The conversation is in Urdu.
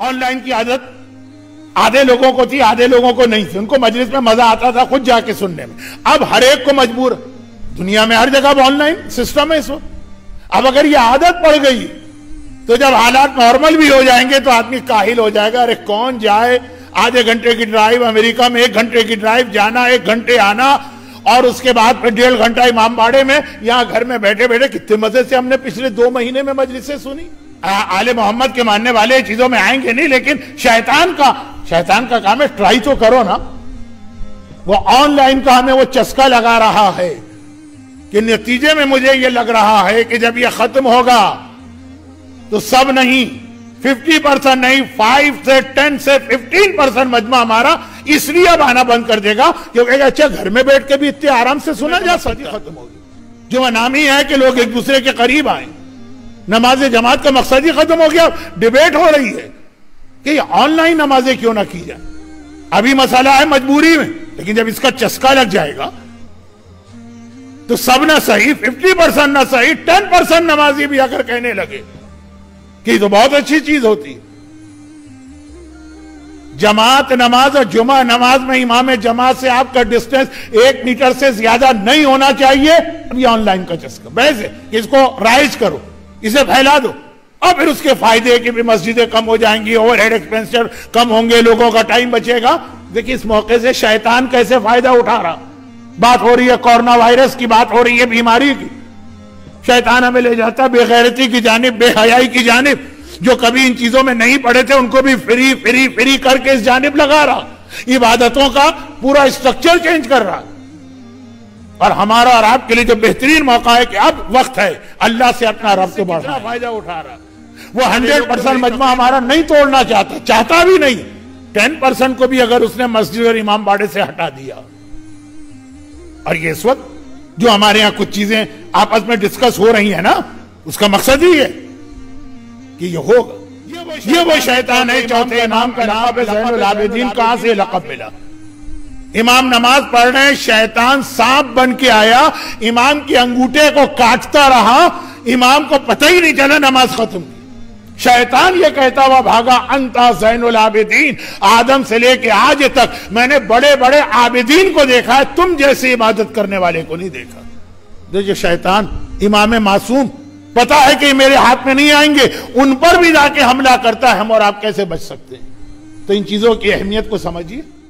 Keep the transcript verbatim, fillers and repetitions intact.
آن لائن کی عادت آدھے لوگوں کو تھی، آدھے لوگوں کو نہیں تھی. ان کو مجلس میں مزہ آتا تھا خود جا کے سننے میں. اب ہر ایک کو مجبور، دنیا میں ہر جگہ آن لائن سسٹم ہے اس وقت. اب اگر یہ عادت پڑ گئی تو جب حالات نارمل بھی ہو جائیں گے تو آدمی کاہل ہو جائے گا. ارے کون جائے آدھے گھنٹے کی ڈرائیو، امریکہ میں ایک گھنٹے کی ڈرائیو، جانا ایک گھنٹے آنا، اور اس کے بعد پھر ڈیڑھ گھنٹہ امام باڑے میں. یہاں گھر میں بیٹھے بیٹھے کتنے مزے سے ہم نے پچھلے دو مہینے میں مجلسیں سنی. آل محمد کے ماننے والے چیزوں میں آئیں گے نہیں، لیکن شیطان کا شیطان کا کام ہے ٹرائی تو کرو نا. وہ آن لائن کا ہمیں وہ چسکا لگا رہا ہے کہ نتیجے میں مجھے یہ لگ رہا ہے کہ جب یہ ختم ہوگا تو سب نہیں، ففٹی پرسنٹ نہیں، فائیو سے ٹین سے ففٹین پرسنٹ مجمع ہمارا اس لیے اب آنا بند کر دے گا کیونکہ اچھا گھر میں بیٹھ کے بھی اتنے آرام سے سنا جا سکتا. ختم ہوگی جو نامی ہے کہ لوگ ایک دوسرے کے قریب آئیں. نماز جماعت کا مقصد ہی ختم ہو گیا. ڈیبیٹ ہو رہی ہے کہ یہ آن لائن نمازیں کیوں نہ کی جائیں. ابھی مسئلہ ہے مجبوری میں، لیکن جب اس کا چسکا لگ جائے گا تو سب نہ صحیح، ففٹی پرسنٹ نہ صحیح، ٹین پرسنٹ نمازی بھی اگر کہنے لگے کہ یہ تو بہت اچھی چیز ہوتی ہے. جماعت نماز اور جمعہ نماز میں امام جماعت سے آپ کا ڈسٹنس ایک میٹر سے زیادہ نہیں ہونا چاہیے. اب یہ آن لائن کا چسکا بحث ہے کہ اس کو رائج کرو، اسے پھیلا دو، اور پھر اس کے فائدے کہ بھی مسجدیں کم ہو جائیں گی، اوور ہیڈ ایکسپینسر کم ہوں گے، لوگوں کا ٹائم بچے گا. دیکھیں اس موقع سے شیطان کیسے فائدہ اٹھا رہا. بات ہو رہی ہے کورونا وائرس کی، بات ہو رہی ہے بیماری کی. شیطان ہمیں لے جاتا بے غیرتی کی جانب، بے حیائی کی جانب. جو کبھی ان چیزوں میں نہیں پڑے تھے ان کو بھی فری فری فری کر کے اس جانب لگا رہا. عبادتوں کا پورا اسٹرکچر چینج کر رہا. اور ہمارا اور آپ کے لیے جو بہترین موقع ہے کہ اب وقت ہے اللہ سے اپنا ربط بڑھانا. فائدہ اٹھا رہا وہ ہنڈریڈ پرسنٹ مجمع ہمارا نہیں توڑنا چاہتا، چاہتا بھی نہیں. ٹین پرسنٹ کو بھی اگر اس نے مسجد اور امام باڑے سے ہٹا دیا. اور یہ اس وقت جو ہمارے ہاں کچھ چیزیں آپس میں ڈسکس ہو رہی ہیں نا، اس کا مقصد ہی ہے کہ یہ ہوگا. یہ وہ شیطان ہے. چوتھے امام کا نام ہے زین العابدین. کہاں سے لقب ملا؟ امام نماز پڑھ رہے ہیں، شیطان سانپ بن کے آیا، امام کے انگوٹھے کو کاٹتا رہا، امام کو پتہ ہی نہیں چلا نماز ختم کی. شیطان یہ کہتا ہوا بھاگا انتا زین العابدین، آدم سے لے کے آج تک میں نے بڑے بڑے عابدین کو دیکھا ہے، تم جیسے عبادت کرنے والے کو نہیں دیکھا. دیکھیں شیطان امام معصوم پتا ہے کہ میرے ہاتھ میں نہیں آئیں گے، ان پر بھی جا کے حملہ کرتا ہے. ہم اور آپ کیسے بچ سکتے ہیں؟ تو ان چیزوں کی اہمیت کو سمجھیے.